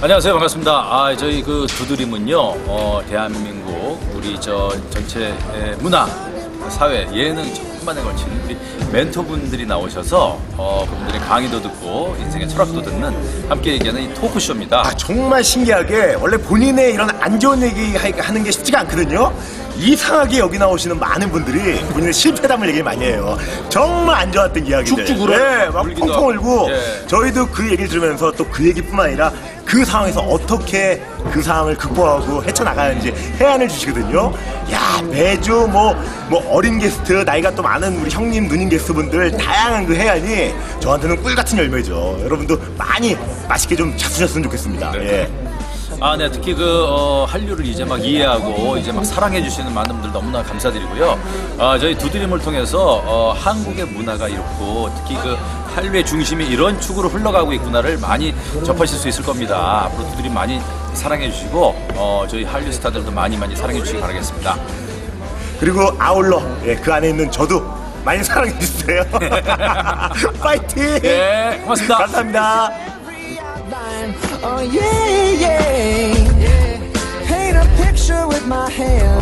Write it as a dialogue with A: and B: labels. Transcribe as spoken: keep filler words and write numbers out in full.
A: 안녕하세요. 반갑습니다. 아, 저희 그 두드림은요, 어, 대한민국 우리 저 전체 문화, 사회, 예능 전반에 걸친 우리 멘토분들이 나오셔서 어, 그분들의 강의도 듣고 인생의 철학도 듣는 함께 얘기하는 이 토크쇼입니다.
B: 아, 정말 신기하게 원래 본인의 이런 안 좋은 얘기 하는 게 쉽지가 않거든요. 이상하게 여기 나오시는 많은 분들이 본인의 실패담을 얘기 많이 해요. 정말 안 좋았던 이야기들.
A: 쭉쭉 울어요.
B: 네, 막 펑펑
A: 하고.
B: 울고.
A: 예.
B: 저희도 그 얘기를 들으면서 또 그 얘기뿐만 아니라 그 상황에서 어떻게 그 상황을 극복하고 헤쳐나가는지 해안을 주시거든요. 야, 매주 뭐, 뭐 어린 게스트, 나이가 또 많은 우리 형님, 누님 게스트분들 다양한 그 해안이 저한테는 꿀 같은 열매죠. 여러분도 많이 맛있게 좀 잡수셨으면 좋겠습니다.
A: 네.
B: 예.
A: 아, 네. 특히 그, 어, 한류를 이제 막 이해하고 이제 막 사랑해주시는 많은 분들 너무나 감사드리고요. 아, 저희 두드림을 통해서, 어, 한국의 문화가 이렇고 특히 그 한류의 중심이 이런 축으로 흘러가고 있구나를 많이 접하실 수 있을 겁니다. 앞으로 두드림 많이 사랑해주시고, 어, 저희 한류 스타들도 많이 많이 사랑해주시기 바라겠습니다.
B: 그리고 아울러, 예, 그 안에 있는 저도 많이 사랑해주세요. 파이팅!
A: 예, 고맙습니다.
B: 감사합니다.
C: Oh yeah, yeah, yeah. Paint a picture with my hands.